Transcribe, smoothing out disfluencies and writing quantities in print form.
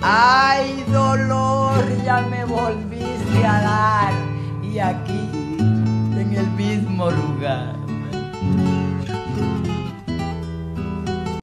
Ay, dolor, ya me volviste a dar, y aquí, en el mismo lugar.